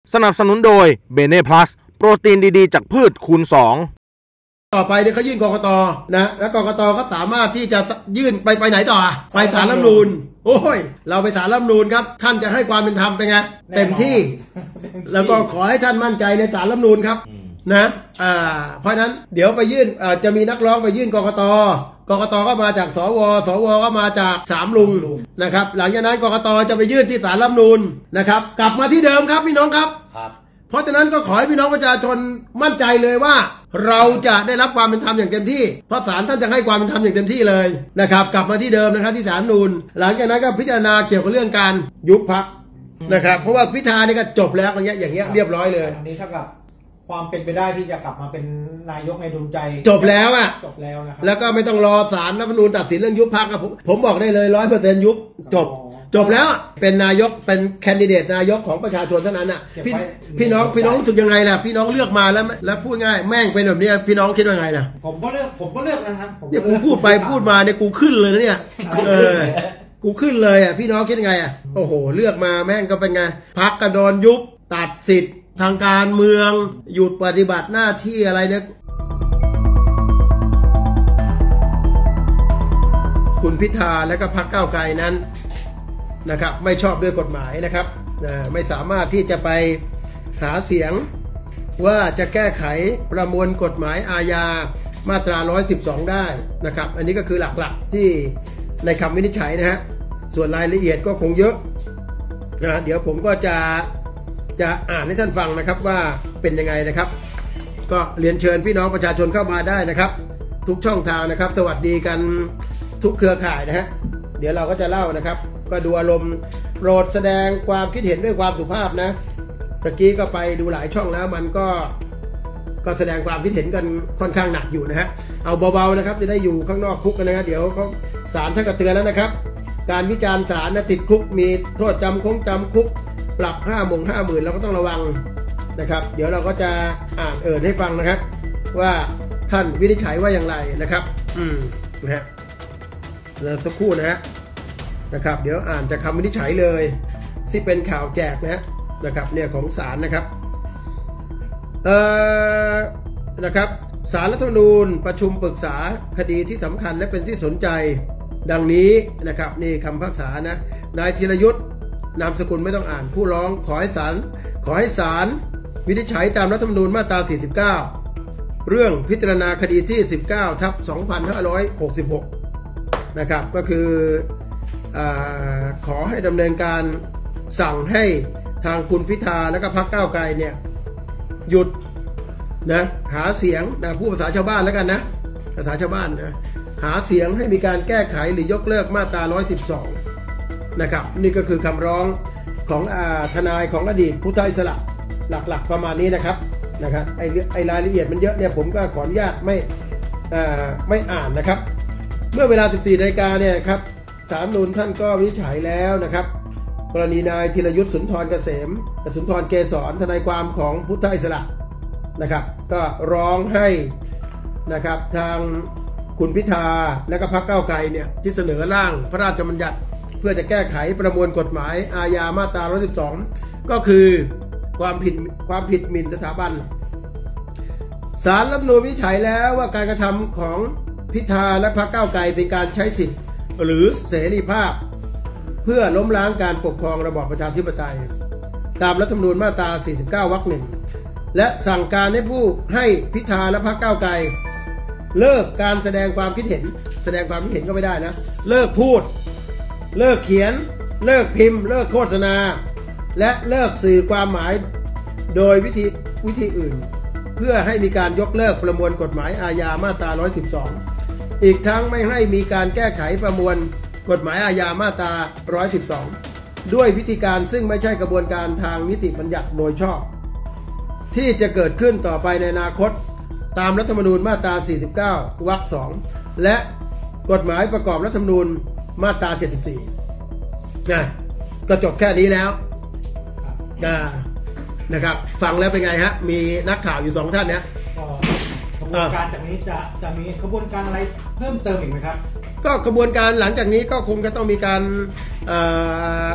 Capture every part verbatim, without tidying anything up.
สนับสนุนโดยเบเน่พลัสโปรตีนดีๆจากพืชคูณสองต่อไปเนี่ยเขายื่นกกต.นะแล้วกกต.ก็สามารถที่จะยื่นไปไปไหนต่อไปศาลรัฐธรรมนูญโอ้ยเราไปศาลรัฐธรรมนูญครับท่านจะให้ความเป็นธรรมเป็นไงเต็มที่แล้วก็ขอให้ท่านมั่นใจในศาลรัฐธรรมนูญครับนะอ่าเพราะนั้นเดี๋ยวไปยื่นอ่าจะมีนักร้องไปยื่นกกต.กกต.ก็มาจากสวสวก็มาจากสามลุงนะครับหลังจากนั้นกกต.จะไปยื่นที่ศาลรัฐธรรมนูญนะครับกลับมาที่เดิมครับพี่น้องครับเพราะฉะนั้นก็ขอให้พี่น้องประชาชนมั่นใจเลยว่าเราจะได้รับความเป็นธรรมอย่างเต็มที่เพราะศาลท่านจะให้ความเป็นธรรมอย่างเต็มที่เลยนะครับกลับมาที่เดิมนะครับที่ศาลนูนหลังจากนั้นก็พิจารณาเกี่ยวกับเรื่องการยุบพรรคนะครับเพราะว่าพิธานี่ก็จบแล้วอย่างเงี้ยอย่างเงี้ยเรียบร้อยเลยอันนี้เท่ากับความเป็นไปได้ที่จะกลับมาเป็นนายกในดวงใจจบแล้วอ่ะจบแล้วนะครับแล้วก็ไม่ต้องรอศาลรัฐธรรมนูญตัดสินเรื่องยุบพรรคผมผมบอกได้เลยร้อยเปอร์เซ็นต์ยุบจบจบแล้วเป็นนายกเป็นแคนดิเดตนายกของประชาชนเท่านั้นน่ะพี่พี่น้องพี่น้องรู้สึกยังไงล่ะพี่น้องเลือกมาแล้วแล้วพูดง่ายแม่งเป็นแบบนี้พี่น้องคิดว่าไงล่ะผมก็เลือกผมก็เลือกนะครับเนี่ยกูพูดไปพูดมาเนี่ยกูขึ้นเลยนะเนี่ยเออกูขึ้นเลยอ่ะพี่น้องคิดยังไงอ่ะโอ้โหเลือกมาแม่งก็เป็นไงพรรคกระโดนยุบตัดสิทธิ์ทางการเมืองหยุดปฏิบัติหน้าที่อะไรเนี่ยคุณพิธาและก็พรรคก้าวไกลนั้นนะครับไม่ชอบด้วยกฎหมายนะครับไม่สามารถที่จะไปหาเสียงว่าจะแก้ไขประมวลกฎหมายอาญามาตราหนึ่งร้อยสิบสองได้นะครับอันนี้ก็คือหลักๆที่ในคำวินิจฉัยนะฮะส่วนรายละเอียดก็คงเยอะนะเดี๋ยวผมก็จะจะอ่านให้ท่านฟังนะครับว่าเป็นยังไงนะครับก็เรียนเชิญพี่น้องประชาชนเข้ามาได้นะครับทุกช่องทางนะครับสวัสดีกันทุกเครือข่ายนะฮะเดี๋ยวเราก็จะเล่านะครับก็ดูอารมณ์โปรดแสดงความคิดเห็นด้วยความสุภาพนะตะกี้ก็ไปดูหลายช่องแล้วมันก็ก็แสดงความคิดเห็นกันค่อนข้างหนักอยู่นะฮะเอาเบาๆนะครับจะได้อยู่ข้างนอกคุกกันนะครับเดี๋ยวเขาศาลท่านก็เตือนแล้วนะครับการวิจารณ์ศาลนะติดคุกมีโทษจำคุกจำคุกปรับห้าหมื่นห้าหมื่นเราก็ต้องระวังนะครับเดี๋ยวเราก็จะอ่านเอ่ยให้ฟังนะครับว่าท่านวินิจฉัยว่าอย่างไรนะครับอืมนะฮะเดี๋ยวสักครู่นะฮะนะครับเดี๋ยวอ่านจากคำวินิจฉัยเลยที่เป็นข่าวแจกนะฮะนะครับเนี่ยของศาลนะครับเอ่อนะครับศาลรัฐธรรมนูญประชุมปรึกษาคดีที่สำคัญและเป็นที่สนใจดังนี้นะครับนี่คำพิพากษานะนายธีรยุทธนามสกุลไม่ต้องอ่านผู้ร้องขอให้ศาลขอให้ศาลวินิจฉัยตามรัฐธรรมนูญมาตราสี่สิบเก้าเรื่องพิจารณาคดีที่สิบเก้าทับสองพันห้าร้อยหกสิบหกนะครับก็คือขอให้ดำเนินการสั่งให้ทางคุณพิธาและก็พรรคก้าวไกลเนี่ยหยุดนะหาเสียงนะพูดภาษาชาวบ้านแล้วกันนะภาษาชาวบ้านนะหาเสียงให้มีการแก้ไขหรือยกเลิกมาตราหนึ่งร้อยสิบสองนะครับนี่ก็คือคำร้องของอาทนายของอดีตพุทธอิสระหลักๆประมาณนี้นะครับนะครับไอ้ไอ้รายละเอียดมันเยอะเนี่ยผมก็ขออนุญาตไม่อ่าไม่อ่านนะครับเมื่อเวลา สิบสี่นาฬิกาเนี่ยครับศาลรัฐธรรมนูญท่านก็วินิจฉัยแล้วนะครับกรณีนายธีรยุทธสุนทรเกษมสุนทรเกษรทนายความของพุทธอิสระนะครับก็ร้องให้นะครับทางคุณพิธาและก็พรรคก้าวไกลเนี่ยที่เสนอร่างพระราชบัญญัติเพื่อจะแก้ไขประมวลกฎหมายอาญามาตราหนึ่งร้อยสิบสองก็คือความผิดความผิดหมิ่นสถาบันศาลรัฐธรรมนูญวินิจฉัยแล้วว่าการกระทำของพิธาและพรรคก้าวไกลเป็นการใช้สิทธิ์หรือเสรีภาพเพื่อล้มล้างการปกครองระบอบประชาธิปไตยตามรัฐธรรมนูญมาตราสี่สิบเก้าวรรคหนึ่งและสั่งการให้ผู้ให้พิธาและพรรคก้าวไกลเลิกการแสดงความคิดเห็นแสดงความคิดเห็นก็ไม่ได้นะเลิกพูดเลิกเขียนเลิกพิมพ์เลิกโฆษณาและเลิกสื่อความหมายโดยวิธีวิธีอื่นเพื่อให้มีการยกเลิกประมวลกฎหมายอาญามาตราหนึ่งร้อยสิบสองอีกทั้งไม่ให้มีการแก้ไขประมวลกฎหมายอาญามาตราหนึ่งร้อยสิบสองด้วยวิธีการซึ่งไม่ใช่กระบวนการทางนิติบัญญัติโดยชอบที่จะเกิดขึ้นต่อไปในอนาคตตามรัฐธรรมนูญมาตราสี่สิบเก้าวรรคสองและกฎหมายประกอบรัฐธรรมนูญมาตราเจ็ดสิบสี่นะก็จบแค่นี้แล้วนะนะครับฟังแล้วเป็นไงฮะมีนักข่าวอยู่สองท่านเนี่ยกระบวนการจากนี้จะจะมีกระบวนการอะไรเพิ่มเติมอีกไหมครับก็กระบวนการหลังจากนี้ก็คงจะต้องมีการ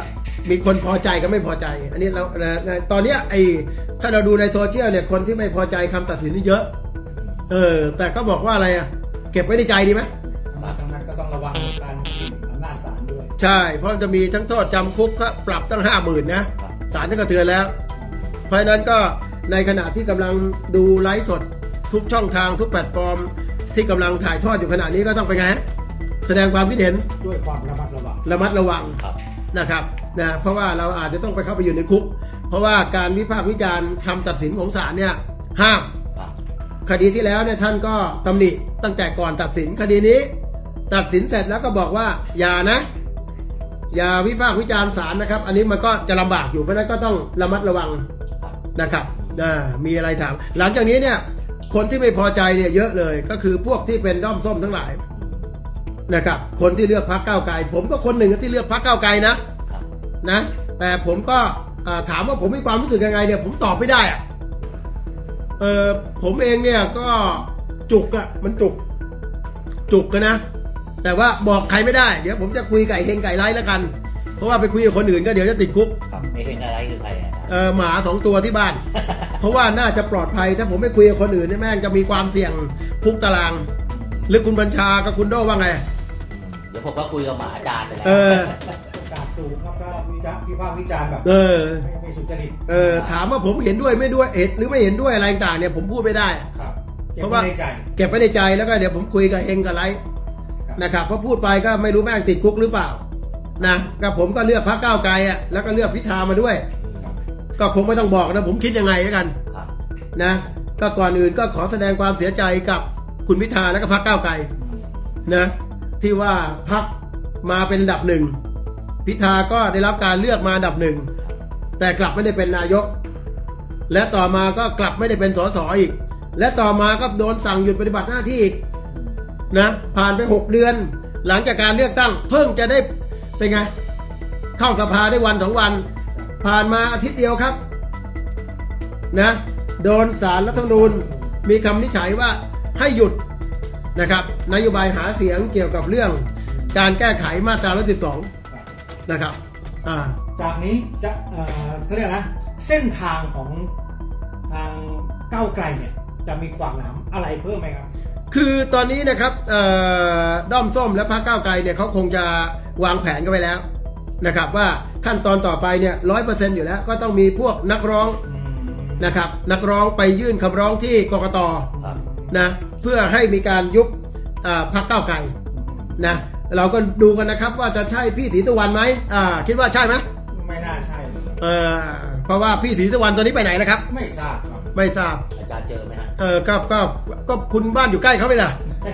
มีคนพอใจกับไม่พอใจ อันนี้เราตอนนี้ไอ้ถ้าเราดูในโซเชียลเนี่ยคนที่ไม่พอใจคำตัดสินนี่เยอะเออแต่ก็บอกว่าอะไรอ่ะเก็บไว้ในใจดีไหมมาทางนั้นก็ต้องระวังการผิดอำนาจศาลด้วยใช่เพราะจะมีทั้งโทษจำคุกก็ปรับตั้งห้าหมื่นนะศาลท่านก็เตือนแล้วเพราะฉะนั้นก็ในขณะที่กำลังดูไลฟ์สดทุกช่องทางทุกแพลตฟอร์มที่กำลังถ่ายทอดอยู่ขณะนี้ก็ต้องไปไงแสดงความคิดเห็นด้วยความระมัดระวังระมัดระวังนะครับนะเพราะว่าเราอาจจะต้องไปเข้าไปอยู่ในคุกเพราะว่าการวิพากษ์วิจารณ์คำตัดสินของศาลเนี่ยห้ามคดีที่แล้วเนี่ยท่านก็ตำหนิตั้งแต่ก่อนตัดสินคดีนี้ตัดสินเสร็จแล้วก็บอกว่าอย่านะอย่าวิพากษ์วิจารณ์ศาลนะครับอันนี้มันก็จะลำบากอยู่เพราะนั้นก็ต้องระมัดระวังนะครับมีอะไรถามหลังจากนี้เนี่ยคนที่ไม่พอใจเนี่ยเยอะเลยก็คือพวกที่เป็นด้อมส้มทั้งหลายนะครับคนที่เลือกพรรคก้าวไกลผมก็คนหนึ่งที่เลือกพรรคก้าวไกลนะนะแต่ผมก็ถามว่าผมมีความรู้สึกยังไงเนี่ยผมตอบไม่ได้อะเออผมเองเนี่ยก็จุกอะมันจุกจุกกันนะแต่ว่าบอกใครไม่ได้เดี๋ยวผมจะคุยไก่เฮงไก่ไร้แล้วกันเพราะว่าไปคุยกับคนอื่นก็เดี๋ยวจะติดคุกไก่เฮงไก่ไร้คือใครเออหมาสองตัวที่บ้าน เพราะว่าน่าจะปลอดภัยถ้าผมไม่คุยกับคนอื่นเนี่ยแม่งจะมีความเสี่ยงคุกตารางหรือคุณบัญชากับคุณโดว่าไงเดี๋ยวผมก็คุยกับหมาอาจารย์ไปแล้วเออการสูงครับก็วิจารณ์พิพากษ์วิจารณ์แบบเออไม่สุจริตเออถามว่าผมเห็นด้วยไม่ด้วยเห็นหรือไม่เห็นด้วยอะไรต่างเนี่ยผมพูดไม่ได้ครับเพราะว่าเก็บไว้ในใจแล้วก็เดี๋ยวผมคุยกับเฮงกับไร้นะครับเพราะพูดไปก็ไม่รู้แม่งติดคุกหรือเปล่านะก็ผมก็เลือกพรรคก้าวไกลอ่ะแล้วก็เลือกพิธามาด้วยก็คงไม่ต้องบอกนะผมคิดยังไงแล้วกันนะก็ก่อนอื่นก็ขอแสดงความเสียใจกับคุณพิธาและก็พรรคก้าวไกลนะที่ว่าพรรคมาเป็นอันดับหนึ่งพิธาก็ได้รับการเลือกมาอันดับหนึ่งแต่กลับไม่ได้เป็นนายกและต่อมาก็กลับไม่ได้เป็นสสอีกและต่อมาก็โดนสั่งหยุดปฏิบัติหน้าที่อีกนะผ่านไปหกเดือนหลังจากการเลือกตั้งเพิ่งจะได้เป็นไงเข้าสภาได้วันสองวันผ่านมาอาทิตย์เดียวครับนะโดนศาลรัฐธรรมนูญมีคำวินิจฉัยว่าให้หยุดนะครับนโยบายหาเสียงเกี่ยวกับเรื่องการแก้ไขมาตราหนึ่งร้อยสิบสองนะครับอ่าจากนี้จะเอ่อเขาเรียกนะเส้นทางของทางก้าวไกลเนี่ยจะมีขวากหนามอะไรเพิ่มไหมครับคือตอนนี้นะครับด้อมส้มและพรรคก้าวไกลเนี่ยเขาคงจะวางแผนกันไว้แล้วนะครับว่าขั้นตอนต่อไปเนี่ยร้อยเปอร์เซ็นต์อยู่แล้วก็ต้องมีพวกนักร้องนะครับนักร้องไปยื่นคำร้องที่กกต.นะเพื่อให้มีการยุบพรรคก้าวไกลนะเราก็ดูกันนะครับว่าจะใช่พี่ศรีสุวรรณไหมอ่าคิดว่าใช่ไหมไม่น่าใช่เออเพราะว่าพี่ศรีสุวรรณตอนนี้ไปไหนแล้วครับไม่ทราบครับไม่ทราบอาจารย์เจอไหมฮะเออก็ก็ก็คุณบ้านอยู่ใกล้เขาไปล่ะ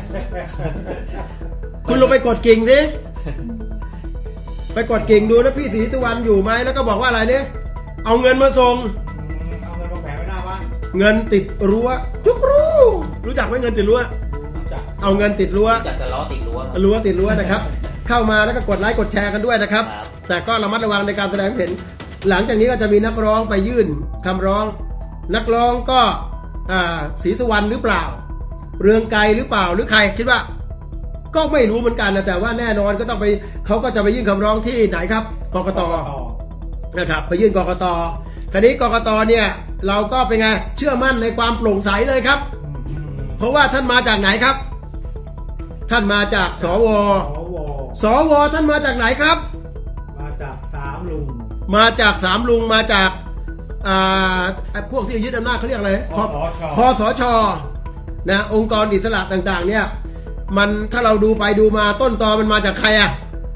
คุณลงไปกดกิ่งสิไปกดกิ่งดูแล้วพี่ศรีสุวรรณอยู่ไหมแล้วก็บอกว่าอะไรเนี่ยเอาเงินมาส่งเอาเงินมาแผงไว้หน้าบ้านเงินติดรั้วจุกรู้รู้จักไหมเงินติดรั้วเอาเงินติดรั้วจัดแต่ล้อติดรั้วรั้วติดรั้วนะครับเข้ามาแล้วก็กดไลค์กดแชร์กันด้วยนะครับแต่ก็ระมัดระวังในการแสดงเห็นหลังจากนี้ก็จะมีนักร้องไปยื่นคำร้องนักร้องก็ศรีสุวรรณหรือเปล่าเรืองไกรหรือเปล่าหรือใครคิดว่าก็ไม่รู้เหมือนกันนะแต่ว่าแน่นอนก็ต้องไปเขาก็จะไปยื่นคำร้องที่ไหนครับกกต.นะครับไปยื่นกกต.คราวนี้กกต.เนี่ยเราก็เป็นไงเชื่อมั่นในความโปร่งใสเลยครับเพราะว่าท่านมาจากไหนครับท่านมาจากสวสวท่านมาจากไหนครับมาจากสามลุงมาจากสามลุงมาจากอ่าพวกที่ยึดอำนาจเขาเรียกอะไรคสช.นะองค์กรอิสระต่างๆเนี่ยมันถ้าเราดูไปดูมาต้นตอมันมาจากใครอ่ะ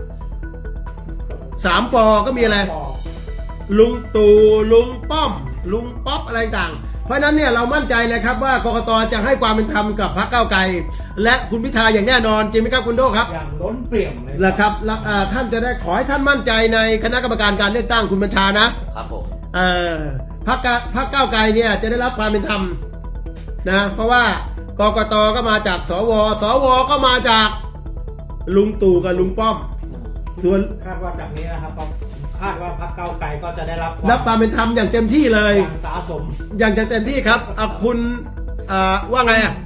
สามปอก็มีอะไรลุงตู่ลุงป้อมลุงป๊อปอะไรต่างเพราะนั้นเนี่ยเรามั่นใจเลยครับว่ากกต.จะให้ความเป็นธรรมกับพรรคก้าวไกลและคุณพิธาอย่างแน่นอนจริงไหมครับคุณโดครับอย่างล้นเปลี่ยมเลยนะครับแล้วท่านจะได้ขอให้ท่านมั่นใจในคณะกรรมการการเลือกตั้งคุณบัญชานะครับผมเออพรรคพรรคก้าวไกลเนี่ยจะได้รับความเป็นธรรมนะเพราะว่ากกต.ก็มาจากสวสวก็มาจากลุงตู่กับลุงป้อมส่วนคาดว่าจากนี้นะครับคาดว่าพรรคก้าวไกลก็จะได้รับรับความเป็นธรรมอย่างเต็มที่เลยอย่างสะสมอย่างเต็มที่ครับอ่ะคุณอ่าว่าไงอ่ะไม่รู้จะ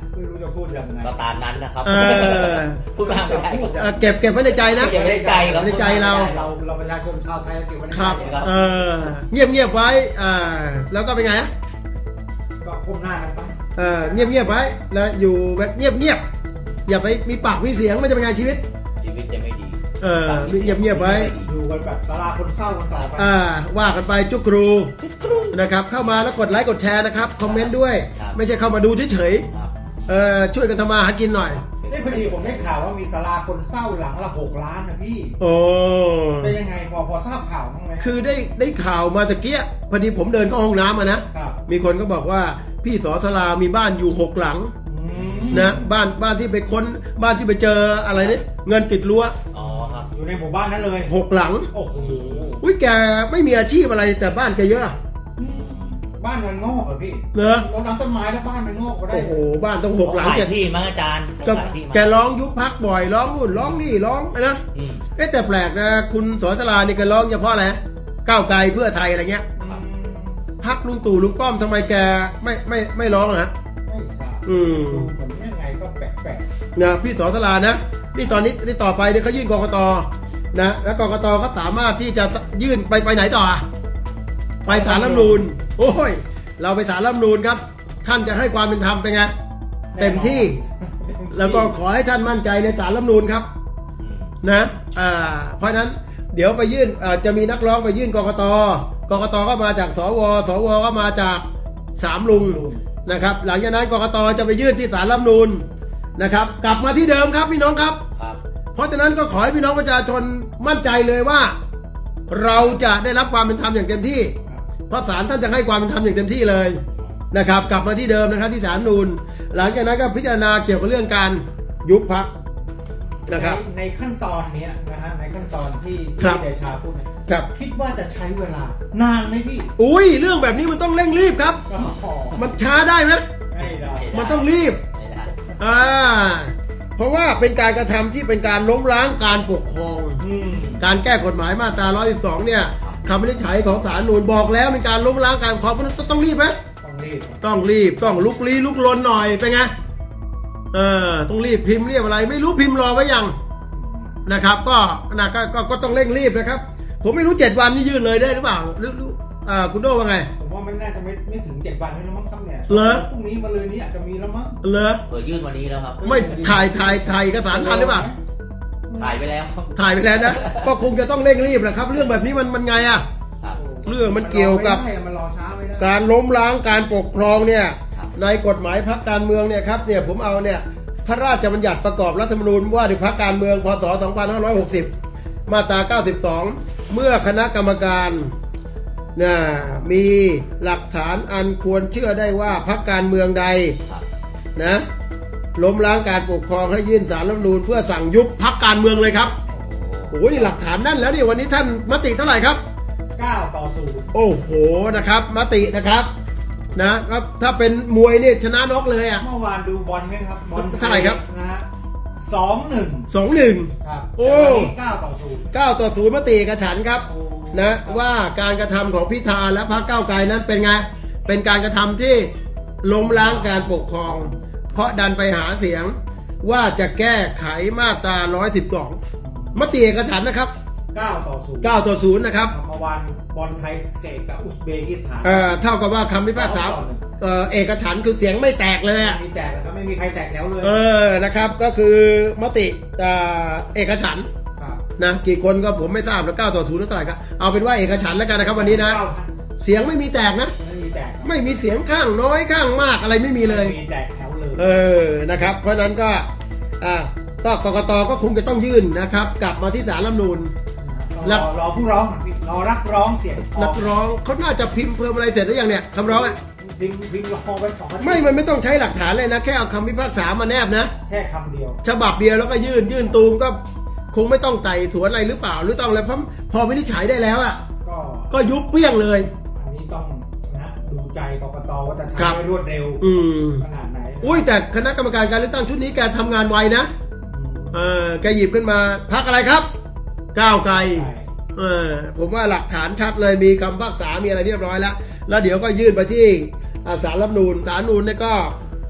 จะพูดยังไงก็ตามนั้นนะครับเออพูดมากไม่ได้ครับเอ่อเก็บเก็บไว้ในใจนะเก็บไว้ในใจครับในใจเราเราเราประชาชนชาวไทยเก็บไว้ในครับใจครับเออเงียบเงียบไว้อ่าแล้วก็เป็นไงอะก็ก้มหน้ากันไปเออเงียบเงียบไว้แล้วอยู่แบบเงียบเงียบอย่าไปมีปากมีเสียงมันจะเป็นไงชีวิตชีวิตจะไม่ดีเออเงียบเงียบไว้อยู่กันแบบศาลาคนเศร้ากันต่อไปอ่าว่ากันไปจุกรูนะครับเข้ามาแล้วกดไลค์กดแชร์นะครับคอมเมนต์ด้วยครับไม่ใช่เข้ามาดูเฉยครับๆเออช่วยกันทำมาหากินหน่อยนี่พอดีผมได้ข่าวว่ามีศาลาคนเศร้าหลังละหกล้านนะพี่โอ้เป็นยังไงพอพอทราบข่าวบ้างไหมคือได้ได้ข่าวมาตะเกียพอดีผมเดินเข้าห้องน้ำมานะครับ มีคนก็บอกว่าพี่สอสลามีบ้านอยู่หกหลังอืมนะบ้านบ้านที่ไปค้นบ้านที่ไปเจออะไรเนี่ยเงินติดรั้วอ๋อครับอยู่ในหมู่บ้านนั้นเลยหกหลังโอ้โหอุ้ยแกไม่มีอาชีพอะไรแต่บ้านแกเยอะอะบ้านมันงอกเหรอพี่เนอะเราทำต้นไม้แล้วบ้านมันงอกก็ได้โอ้โหบ้านต้องหกหลังขายแกที่มั้งอาจารย์ก็ขายที่มั้งแกร้องยุบพักบ่อยร้องนู่นร้องนี่ร้องนะอืมเอ๊ะแต่แปลกนะคุณสอสลานี่แกร้องเฉพาะอะไรก้าวไกลเพื่อไทยอะไรเงี้ยอืมพักลุงตู่ลุงป้อมทำไมแกไม่ไม่ไม่ร้องนะไม่ทราบอืมดูเหมือนยังไงก็แปลกนะพี่สอสลานะนี่ตอนนี้นี่ต่อไปเนี่ยเขายื่นกกตนะแล้วกกตก็สามารถที่จะยื่นไปไปไหนต่ออะไปศาลรัฐธรรมนูญโอ้ยเราไปศาลรัฐธรรมนูญครับ ท่านจะให้ความเป็นธรรมเป็นไงๆเต็มที่ แล้วก็ขอให้ท่านมั่นใจในศาลรัฐธรรมนูญครับอืมนะอ่าเพราะฉะนั้นเดี๋ยวไปยื่นอ่าจะมีนักร้องไปยื่นกกตกกตก็มาจากสวสวก็มาจากสามลุงนะครับ หลังจากนั้นกกตจะไปยื่นที่ศาลรัฐธรรมนูญนะครับ กลับมาที่เดิมครับพี่น้องครับครับเพราะฉะนั้นก็ขอให้พี่น้องประชาชนมั่นใจเลยว่า เราจะได้รับความเป็นธรรมอย่างเต็มที่ เพราะศาลท่านจะให้ความเป็นธรรมอย่างเต็มที่เลยนะครับ กลับมาที่เดิมนะครับที่ศาลนูนหลังจากนั้นก็พิจารณาเกี่ยวกับเรื่องการยุบพรรคนะครับในในขั้นตอนเนี้ยนะฮะในขั้นตอนที่ครัที่บเดชาพูดเนี่ยครับคิดว่าจะใช้เวลานานไหมพี่อุ้ยเรื่องแบบนี้มันต้องเร่งรีบครับก็มันช้าได้ไหมไม่ได้มันต้องรีบไม่ได้อ่าเพราะว่าเป็นการกระทำที่เป็นการล้มล้างการปกครองอืมการแก้กฎหมายมาตราหนึ่งร้อยสิบสองเนี่ยคำวินิจฉัยของศาลนูนบอกแล้วเป็นการล้มล้างการปกครองเพราะฉะนั้นต้องรีบไหมต้องรีบต้องรีบต้องลุกลี้ลุกลนหน่อยเป็นไงเออต้องรีบพิมพ์เรียบอะไร ไม่รู้พิมพ์รอไว้ยังนะครับ ก็นะก็ก็ก็ต้องเร่งรีบนะครับ ผมไม่รู้เจ็ดวันนี่ยื่นเลยได้หรือเปล่าหรือหรืออ่าคุณโดว่าไงผมว่ามันน่าจะไม่ไม่ถึงเจ็ดวันแล้วมั้งครับเนี่ยเหรอพรุ่งนี้มาเลยนี้อาจจะมีแล้วมั้งเหรอเปิดยื่นวันนี้แล้วครับไม่ถ่ายถ่ายถ่ายเอกสารทันหรือเปล่าถ่ายไปแล้วถ่ายไปแล้วนะ ก็คงจะต้องเร่งรีบนะครับ เรื่องแบบนี้มันมันไงอะครับเรื่องมันเกี่ยวกับไม่ได้มันรอช้าไม่ได้การล้มล้างการปกครองเนี่ยครับในกฎหมายพรรคการเมืองเนี่ยครับเนี่ยผมเอาเนี่ยพระราชบัญญัติประกอบรัฐธรรมนูญว่าด้วยพรรคการเมืองพศสองพันห้าร้อยหกสิบมาตราเก้าสิบสองเมื่อคณะกรรมการนะมีหลักฐานอันควรเชื่อได้ว่าพรรคการเมืองใดครับนะล้มล้างการปกครองให้ยื่นศาลรัฐธรรมนูญเพื่อสั่งยุบพรรคการเมืองเลยครับโอ้โอ้ยนี่หลักฐานแนั่นแล้วนี่วันนี้ท่านมติเท่าไหร่ครับเก้าต่อศูนย์โอ้โหนะครับมตินะครับนะครับถ้าเป็นมวยเนี่ยชนะน็อกเลยอ่ะเมื่อวานดูบอลไหมครับบอลเท่าไหร่ครับนะฮะสองหนึ่งสองหนึ่งครับโอ้แต่วันนี้เก้าต่อศูนย์เก้าต่อศูนย์มติเอกฉันท์ครับโอ้นะว่าการกระทำของพิธาและพรรคก้าวไกลนั้นเป็นไงเป็นการกระทำที่ล้มล้างการปกครอง เพราะดันไปหาเสียงว่าจะแก้ไขมาตราหนึ่งร้อยสิบสองมติเอกฉันท์นะครับเก้าต่อศูนย์เก้าต่อศูนย์นะครับเมื่อวานบอลไทยเตะกับอุซเบกิสถานเอ่อเท่ากับว่าคำพิพากษาเอ่อเอกฉันท์คือเสียงไม่แตกเลยอะไม่มีแตกนะครับไม่มีใครแตกแถวเลยเออ นะครับ ก็คือมติอ่าเอกฉันท์ครับนะ กี่คนก็ผมไม่ทราบแล้วเก้าต่อศูนย์เท่าไหร่ครับ เอาเป็นว่าเอกฉันท์แล้วกันนะครับวันนี้นะเก้าพันเสียงไม่มีแตกนะไม่มีแตกครับไม่มีเสียงข้างน้อยข้างมากอะไรไม่มีเลยไม่มีแตกแถวเลยเออ นะครับ เพราะฉะนั้นก็ อ่า ก็กกตก็คงจะต้องยื่นนะครับ กลับมาที่ศาลรัฐธรรมนูญรอรอผู้ร้องก่อนพี่รอรักร้องเสียงทอนังกร้องเขาน่าจะพิมพ์เพิ่มอะไรเสร็จแล้วยังเนี่ยคำร้องอ่ะพิมพ์พิมพ์รอไว้สองอาทิตย์ไม่ มันไม่ต้องใช้หลักฐานเลยนะ แค่เอาคำพิพากษามาแนบนะแค่คำเดียวฉบับเดียวแล้วก็ยื่นยื่นตูมก็คงไม่ต้องไต่สวนอะไรหรือเปล่า หรือต้องอะไรเพราะพอวินิจฉัยได้แล้วอ่ะก็ก็ยุบเปี้ยงเลยอันนี้ต้องนะดูใจกกตว่าจะครัทำบให้รวดเร็วอืมขนาดไหนนะอุ้ยแต่คณะกรรมการการเลือกตั้งชุดนี้แกทำงานไวนะอืมเออแกหยิบขึ้นมาพักอะไรครับ ก้าวไกลใช่เออผมว่าหลักฐานชัดเลยมีคำพิพากษามีอะไรเรียบร้อยแล้ว แล้วเดี๋ยวก็ยื่นไปที่อ่าศาลรัฐธรรมนูญศาลรัฐธรรมนูญเนี่ยก็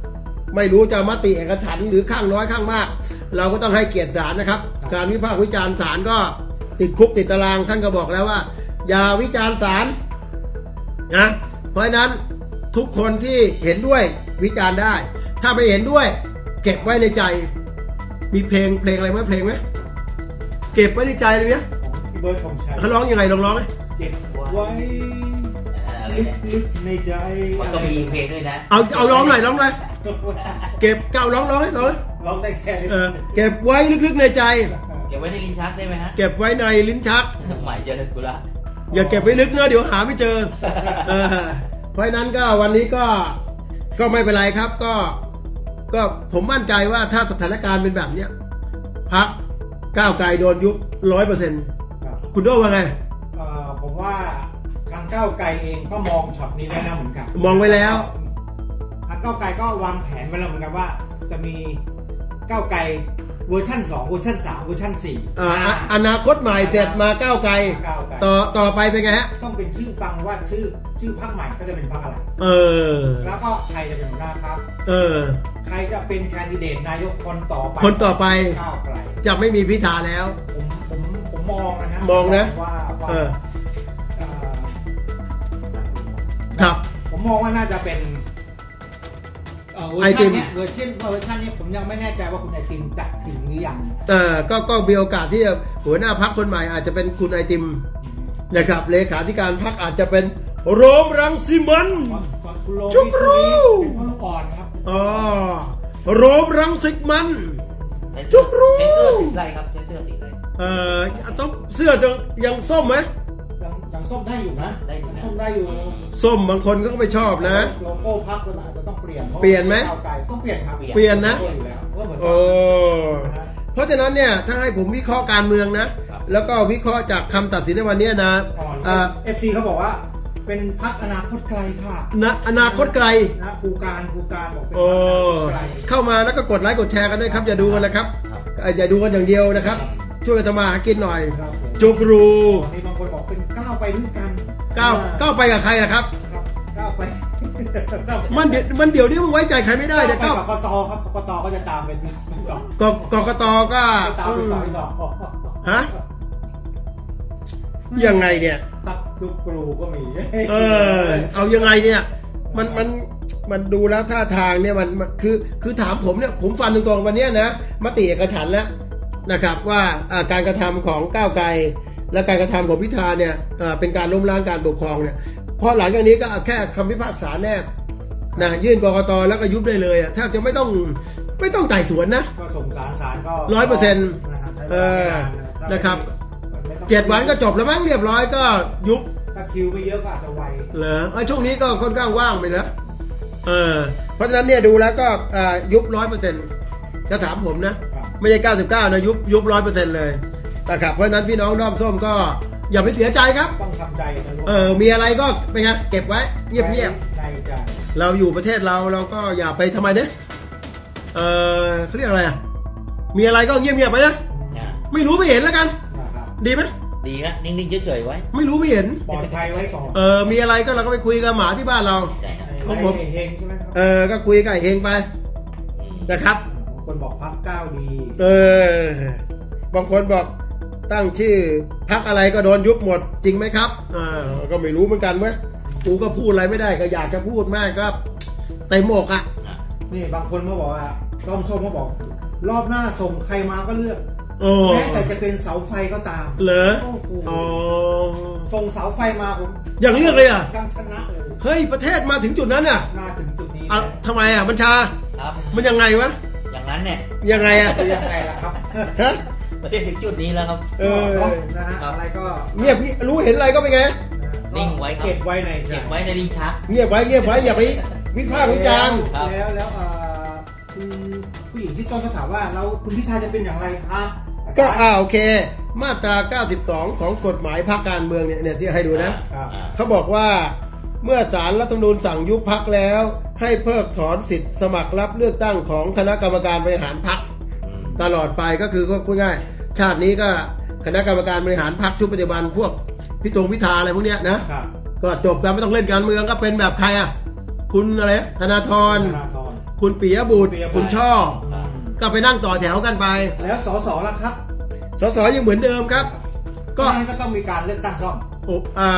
ไม่รู้จะมติเอกฉันท์หรือข้างน้อยข้างมาก เราก็ต้องให้เกียรติศาลนะครับ การวิพากษ์วิจารณ์ศาลก็ติดคุกติดตารางท่านก็บอกแล้วว่า อย่าวิจารณ์ศาลนะเพราะฉะนั้นทุกคนที่เห็นด้วยวิจารณ์ได้ ถ้าไม่เห็นด้วย เก็บไว้ในใจ มีเพลงเพลงอะไรไหมเพลงไหมเก็บไว้ในใจเลยเนี่ยพี่เบิร์ดธงชัยเขาร้องยังไงลองร้องเลยเก็บไว้อะไรลึกเนี่ยลึกในใจมันก็มีเพลงด้วยนะเอาเอาร้องหน่อยร้องหน่อยเก็บเก่าร้องร้องให้ร้องเลยร้องได้แค่นี้เออเก็บไว้ลึกๆในใจเก็บไว้ในลิ้นชักได้ไหมฮะเก็บไว้ในลิ้นชักใหม่เจริญกุละอย่าเก็บไว้ลึกนะเดี๋ยวหาไม่เจอเออเพราะฉะนั้นก็วันนี้ก็ก็ไม่เป็นไรครับก็ก็ผมมั่นใจว่าถ้าสถานการณ์เป็นแบบเนี้ยพรรคก้าวไกลโดนยุบร้อยเปอร์เซ็นต์ครับคุณโด้ว่าไงเอ่อผมว่าทางก้าวไกลเองก็มองช็อตนี้ไว้แล้วเหมือนกันมองไว้แล้วทางก้าวไกลก็วางแผนไว้แล้วเหมือนกันว่า จะมีก้าวไกลเวอร์ชันสองเวอร์ชันสามเวอร์ชันสี่อ่าอ่ะอนาคตใหม่เสร็จมาก้าวไกลก้าวไกลต่อต่อไปเป็นไงฮะต้องเป็นชื่อฟังว่าชื่อชื่อพรรคใหม่ก็จะเป็นพรรคอะไรเออแล้วก็ใครจะเป็นหัวหน้าพรรคเออใครจะเป็นแคนดิเดตนายกคนต่อไปคนต่อไปก้าวไกลจะไม่มีพิธาแล้วผมผมผมมองนะฮะมองนะว่าว่าเออเอ่อครับผมมองว่าน่าจะเป็นเอ่อเวอไอร์ติชันมเนี้ยเวอร์ชันเวอร์ชันเนี้ยผมยังไม่แน่ใจว่าคุณไอติมจะถึงหรือยังเออก็ก็มีโอกาสที่จะหัวหน้าพรรคคนใหม่อาจจะเป็นคุณไอติมนะครับเลขาธิการพรรคอาจจะเป็นโรมรังสิมันต์ก่อนคุณโรจุกรูเป็นพ่อลูกอ่อนครับอ๋อโรมรังสิมันต์ใช้จุเสื้อกรูใช้เสื้อสีอะไรครับใช้เสื้อสีอะไรเอ่อต้องเสื้อจะยังส้มไหมยังยังส้มได้อยู่นะได้อยู่นะส้มได้อยู่ส้มบางคนก็ไม่ชอบนะโลโก้พรรคก็อาจจะต้องเปลี่ยนเปลี่ยนไหมก้าวไกลต้องเปลี่ยนครับเปลี่ยนนะอยู่แล้วเพราะเหมือนโอ้นะฮะเพราะฉะนั้นเนี่ยถ้าให้ผมวิเคราะห์การเมืองนะ แล้วก็วิเคราะห์จากคำตัดสินในวันนี้นะก่อนอ่าเอฟซีเขาบอกว่า เป็นพรรคอนาคตไกลค่ะนะอนาคตไกลนะครูการครูการบอกเป็นพรโอ้รคอนาคตไกลเข้ามาแล้วก็กดไลค์กดแชร์กันด้วยครับอย่าดูกันนะครับครับเอ่ออย่าดูกันอย่างเดียวนะครับ ช่วยกันทำมาหากินหน่อยครับผมจุกรูมีบางคนบอกเป็นก้าวไปด้วยกันก้าวก้าวไปกับใครนะครับครับก้าวไปก้าวไปมันเดี๋ยวมันเดี๋ยวนี้มันไว้ใจใครไม่ได้ก้าวจะไปก้าวกับกตครับกตก็จะตามเป็นสองกกกตก็ตามเป็นสองต่อฮะยังไงเนี่ยตักทุกครูก็มีเออ เอายังไงเนี่ย มันมันมันดูแล้วท่าทางเนี่ยมันมันคือคือถามผมเนี่ยผมฟันตรงๆวันเนี้ยนะมติเอกฉันท์แล้วนะครับว่าอ่าการกระทำของก้าวไกลและการกระทำของพิธาเนี่ยอ่าเป็นการล้มล้างการปกครองเนี่ยพอหลังจากนี้ก็แค่คำพิพากษาแนบนะยื่นกกตแล้วก็ยุบได้เลยอ่ะแทบจะไม่ต้องไม่ต้องไต่สวนนะก็ส่งสารสารก็ร้อยเปอร์เซ็นต์นะครับเออนะครับไม่ต้องเจ็ดวันก็จบแล้วมั้งเรียบร้อยก็ยุบถ้าคิวไม่เยอะก็อาจจะไวเหรอเอ้ยช่วงนี้ก็ค่อนข้างว่างไปแล้วเออเพราะฉะนั้นเนี่ยดูแล้วก็อ่ายุบร้อยเปอร์เซ็นต์ถ้าถามผมนะครับไม่ใช่เก้าสิบเก้านะยุบยุบร้อยเปอร์เซ็นต์เลยนะครับเพราะฉะนั้นพี่น้องด้อมส้มก็อย่าไปเสียใจครับต้องทำใจนะลูกเออมีอะไรก็เป็นไงเก็บไว้เงียบเงียบใจใจๆเราอยู่ประเทศเราเราก็อย่าไปทำไมเนี่ยเออเขาเรียกอะไรอ่ะมีอะไรก็เงียบเงียบๆไปนะอ่าไม่รู้ไม่เห็นแล้วกันนะครับดีไหมดีฮะนิ่งๆเฉยๆไว้ไม่รู้ไม่เห็นปลอดภัยไว้ก่อนเออมีอะไรก็เราก็ไปคุยกับหมาที่บ้านเราใช่ฮะของผมไอ้เฮงใช่ไหมครับเออก็คุยกับไอ้เฮงไปอืมนะครับบางคนบอกพักก้าวดีเออบางคนบอกตั้งชื่อพักอะไรก็โดนยุบหมดจริงไหมครับอ่าก็ไม่รู้เหมือนกันเว้ยกูก็พูดอะไรไม่ได้ก็อยากจะพูดมากก็เต็มอกอ่ะอ่ะนี่บางคนก็บอกว่าต้อมส้มก็บอก รอบหน้าส่งใครมาก็เลือกโอ้แม้แต่จะเป็นเสาไฟก็ตามเหรอโอ้โหอ๋อส่งเสาไฟมาผมอย่างเลือกเลยอ่ะกังชนะเลยเฮ้ยประเทศมาถึงจุดนั้นอ่ะมาถึงจุดนี้อ่ะทำไมอ่ะบัญชาครับมันยังไงวะอย่างนั้นเนี่ยยังไงอ่ะจะยังไงล่ะครับฮะประเทศถึงจุดนี้แล้วครับเออเนาะนะฮะครับอะไรก็เงียบรู้เห็นอะไรก็เป็นไงนิ่งไว้ครับเก็บไว้ในใจเก็บไว้ในลิ้นชักเงียบไว้เงียบไว้อย่าไปวิพากษ์วิจารณ์ครับแล้วแล้วเอ่อคุณผู้หญิงที่ต้นก็ถามว่าแล้วคุณพิธาจะเป็นอย่างไรครับก็อ่าโอเค มาตราเก้าสิบสองของกฎหมายพรรคการเมืองเนี่ยเนี่ยที่ให้ดูนะครับอ่าเขาบอกว่าเมื่อศาลรัฐธรรมนูญสั่งยุบพรรคแล้ว ให้เพิกถอนสิทธิ์สมัครรับเลือกตั้งของคณะกรรมการบริหารพรรคอืมตลอดไปก็คือก็พูดง่ายชาตินี้ก็คณะกรรมการบริหารพรรคชุดปัจจุบันพวกพิธงพิธาอะไรพวกเนี้ยนะครับก็จบกันไม่ต้องเล่นการเมืองก็เป็นแบบใครอ่ะคุณอะไรธนาธรธนาธรคุณปิยบุตรปิยบุตรคุณช่ออืมก็ไปนั่งต่อแถวกันไปแล้วสสล่ะครับสสยังเหมือนเดิมครับ ก็ก็นั้นก็ต้องมีการเลือกตั้งซ่อมโอ้อ่า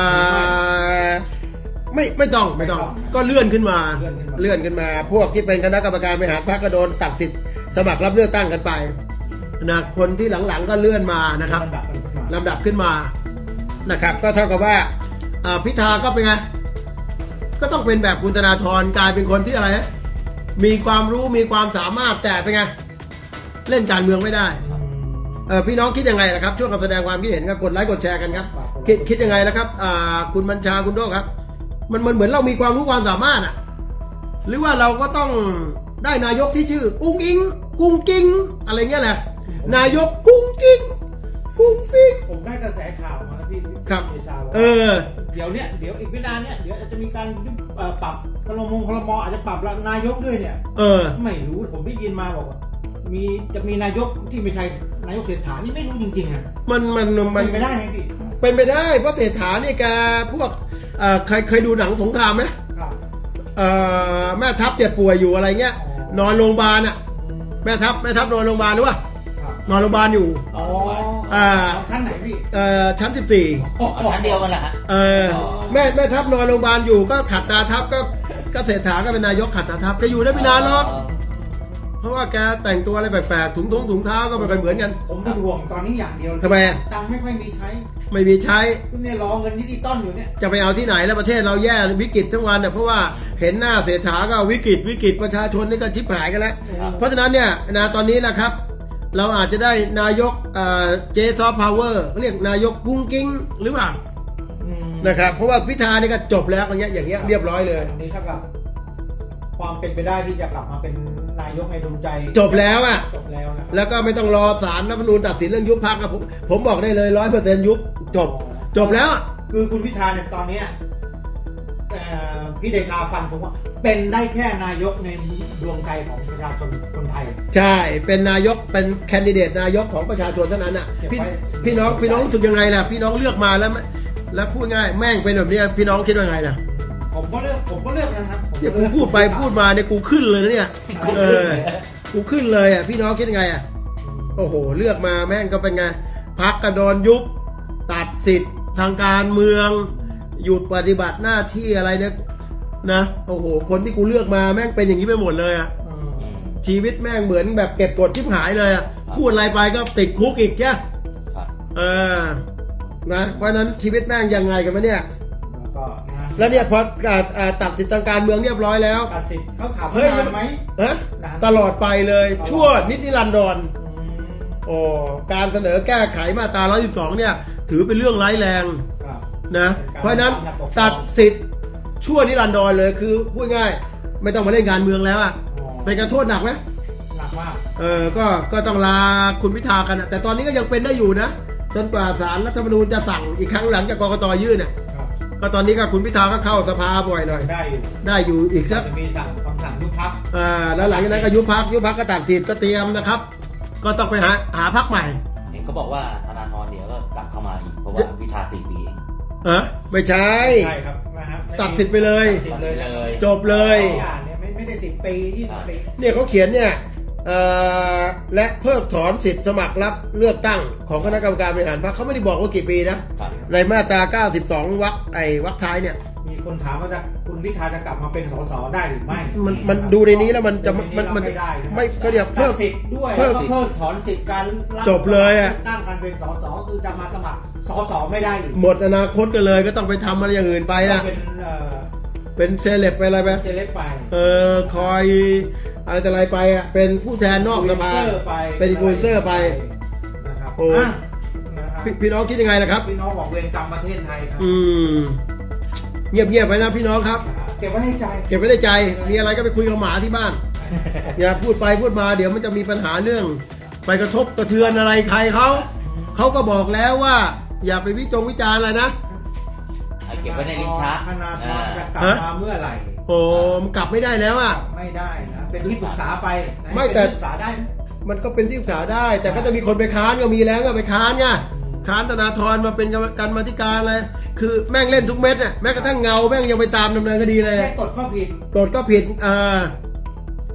ไม่ไม่ต้องไม่ต้องไม่ต้องก็เลื่อนขึ้นมาเลื่อนขึ้นมาเลื่อนขึ้นมา พวกที่เป็นคณะกรรมการบริหารพรรคก็โดนตัดสิทธิ์สมัครรับเลือกตั้งกันไปนะคนที่หลังๆก็เลื่อนมานะครับลำดับกันขึ้นมาลำดับขึ้นมานะครับ ก็เท่ากับว่าอ่าพิธาก็เป็นไงก็ต้องเป็นแบบคุณธนาธรกลายเป็นคนที่อะไรฮะมีความรู้มีความสามารถแต่เป็นไงเล่นการเมืองไม่ได้อืมเออพี่น้องคิดยังไงนะครับช่วยกันแสดงความคิดเห็นครับกดไลค์กดแชร์กันครับคิดคิดยังไงนะครับอ่าคุณบัญชาคุณโดครับ มันมันเหมือนเรามีความรู้ความสามารถอะหรือว่าเราก็ต้องได้นายกที่ชื่ออุ้งอิงกุ้งกิ้งอะไรเงี้ยแหละนายกกุ้งกิ้งฟุ้งฟิ้งผมได้กระแสข่าวมาแล้วพี่ครับพี่ชาว่าเออเดี๋ยวเนี้ยเดี๋ยวอีกไม่นานเนี้ยเดี๋ยวอาจจะมีการยุบเอ่อปรับคลมงคลมอาจจะปรับแล้วนายกด้วยเนี่ยเออไม่รู้ผมได้ยินมาบอกว่ามีจะมีนายกที่ไม่ใช่นายกเศรษฐานี่ไม่รู้จริงๆอ่ะมันมันมัมัน นไม่ได้ไหมพี่เป็นไปได้เพราะเศรษฐาเนี่ยแกพวกเอ่อเคยเคยดูหนังสงครามไหมครับเอ่อแม่ทัพเจ็บป่วยอยู่อะไรเงี้ยอ๋อนอนโรงพยาบาลอะแม่ทัพแม่ทัพนอนโรงพยาบาลหรือวะครับนอนโรงพยาบาลอยู่อ๋ออ่าชั้นไหนพี่เอ่อชั้นสิบสี่อ๋อชั้นเดียวกันแหละฮะเออแม่แม่ทัพนอนโรงพยาบาลอยู่ก็ขัดตาทัพก็ก็เศรษฐาก็เป็นนายกขัดตาทัพจะอยู่ได้ไม่นานหรอกเพราะว่าแกแต่งตัวอะไรแปลกๆถุงทงถุงเท้าก็ไม่ค่อยเหมือนกันผมเป็นห่วงตอนนี้อย่างเดียวทำไมอะตังค์ไม่ค่อยมีใช้ไม่มีใช้เนี่ยรอเงินดิจิตอลอยู่เนี่ยจะไปเอาที่ไหนแล้วประเทศเราแย่วิกฤตทั้งวันเนี่ยเพราะว่าเห็นหน้าเศรษฐาก็วิกฤตวิกฤตประชาชนนี่ก็ชิบหายกันแล้วครับเพราะฉะนั้นเนี่ยนะตอนนี้นะครับ เราอาจจะได้นายกเจซอฟพาวเวอร์เรียกนายกกุ้งกิ้งหรือเปล่าอืมนะครับเพราะว่าพิธานี่ก็จบแล้วอย่างเงี้ยอย่างเงี้ยเรียบร้อยเลยอันนี้เท่ากับความเป็นไปได้ที่จะกลับมาเป็นนายกในดวงใจจบแล้วอ่ะจบแล้วนะครับแล้วก็ไม่ต้องรอศาลรัฐธรรมนูญตัดสินเรื่องยุบพรรคครับผมผมบอกได้เลยร้อยเปอร์เซ็นต์ยุบจบจบแล้วอะคือคุณพิธาเนี่ยตอนเนี้ยเอ่อพี่เดชาฟันผมว่าเป็นได้แค่นายกในดวงใจของประชาชนคนไทยใช่เป็นนายกเป็นแคนดิเดตนายกของประชาชนเท่านั้นอ่ะเก็บพี่ไว้พี่น้องพี่น้องรู้สึกยังไงล่ะพี่น้องเลือกมาแล้วแล้วพูดง่ายแม่งเป็นแบบเนี้ยพี่น้องคิดว่าไงล่ะผมก็เลือกผมก็เลือกนะครับผมเนี่ยก็กูเลือกพูดไปพูดมาเนี่ยกูขึ้นเลยนะเนี่ยเออกูขึ้นเลยอ่ะพี่น้องคิดยังไงอ่ะโอ้โหเลือกมาแม่งก็เป็นไงพรรคกระโดนยุบตัดสิทธิ์ทางการเมืองหยุดปฏิบัติหน้าที่อะไรเนี่ยนะโอ้โหคนที่กูเลือกมาแม่งเป็นอย่างนี้ไปหมดเลยอ่ะอืมชีวิตแม่งเหมือนแบบเก็บกดชิบหายเลยอ่ะพูดอะไรไปก็ติดคุกอีกแค่เออนะเพราะฉะนั้นชีวิตแม่งยังไงกันวะเนี่ยแล้วก็นะแล้วเนี่ยพออ่าอ่าตัดสิทธิ์ทางการเมืองเรียบร้อยแล้วตัดสิทธิ์เขาถามเฮ้ยนานไหมฮะนานตลอดไปเลยตลอดชั่วนิดนิรันดรอืมโอ้การเสนอแก้ไขมาตราหนึ่งร้อยสิบสองเนี่ย ถือเป็นเรื่องร้ายแรงครับนะเป็นการเพราะฉะนั้นปกครองตัดสิทธิ์ชั่วนิรันดรเลยคือพูดง่ายไม่ต้องมาเล่นการเมืองแล้วอ่ะอ๋อเป็นการโทษหนักไหมหนักมากเออก็ก็ต้องลาคุณพิธากันนะแต่ตอนนี้ก็ยังเป็นได้อยู่นะจนกว่าศาลรัฐธรรมนูญจะสั่งอีกครั้งหลังจากกกตยื่นน่ะครับก็ตอนนี้ก็คุณพิธาก็เข้าสภาบ่อยหน่อยได้อยู่ได้อยู่อีกสักจะมีสั่งคำสั่งยุบพักอ่าแล้วหลังจากนั้นก็ยุบพักยุบพักก็ตัดสิทธิ์ก็เตรียมนะครับ ก็ต้องไปหาหาพักใหม่เห็นเขาบอกว่าธนาธรเดี๋ยวก็กลับเข้ามาอีกเพราะว่าพิธาสี่ปีเองเออไม่ใช่ใช่ครับนะฮะไม่มีตัดสิทธิ์ไปเลยตัดสิทธิ์เลยนะครับจบเลยอ่าเนี่ยไม่ไม่ได้สิบปียี่สิบปีเนี่ยเขาเขียนเนี่ยเอ่อและเพิกถอนสิทธิ์สมัครรับเลือกตั้งของคณะกรรมการบริหารพรรคเขาไม่ได้บอกว่ากี่ปีนะครับ ในมาตราเก้าสิบสองวรรคไอ้วรรคท้ายเนี่ยมีคนถามว่าจะคุณพิธาจะกลับมาเป็นสสได้หรือไม่มันมันดูในนี้แล้วมันจะมันมันมันไม่ได้นะครับไม่ก็เดี๋ยวตัเพิ่ดมสิทธิ์ด้วยเพิ่แล้วมก็เพิกถอนสิทธิ์การรับจบเลยอะลือกตั้งกันเป็นสสคือจะมาสมัครสสไม่ได้อีกหมดอนาคตกันเลยก็ต้องไปทำอะไรอย่างอื่นไปก็นะเป็นเอ่อเป็นเซเลบไปอะไรไปเซเลบไปเออคอยอะไรแต่อะไรไปอ่ะเป็นผู้แทนนอกสภาอินฟลูเอนเซอร์ไปเป็นอินฟลูเอนเซอร์ไปนะครับโอ้อ่ะนะครับพี่พี่น้องคิดยังไงล่ะครับพี่น้องบอกเวรกรรมประเทศไทยครับอืมเงียบๆไปนะพี่น้องครับเก็บไว้ในใจเก็บไว้ในใจมีอะไรก็ไปคุยกับหมาที่บ้าน อย่าพูดไปพูดมาเดี๋ยวมันจะมีปัญหาเรื่อง ไปกระทบกระเทือนอะไรใครเขาเขาก็บอกแล้วว่า อย่าไปวิจงวิจารณ์อะไรนะให้เก็บไว้ในลิ้นชักธนาธอ่ารจะกลับมาเมื่อไหร่โอ้มันกลับไม่ได้แล้วอ่ะไม่ได้นะเป็นที่ปรึกษาไปนะไม่แต่เป็นที่ปรึกษาได้ไหมมันก็เป็นที่ปรึกษาได้ แต่ก็จะมีคนไปค้านก็มีแล้วก็ไปค้านไงค้านธนาธรมาเป็นกรรมการมาธิการอะไรคือแม่งเล่นทุกเม็ดอ่ะแม้กระทั่งเงาแม่งยังไปตามดำเนินคดีเลยแค่กดก็ผิดตรวจก็ผิดเออ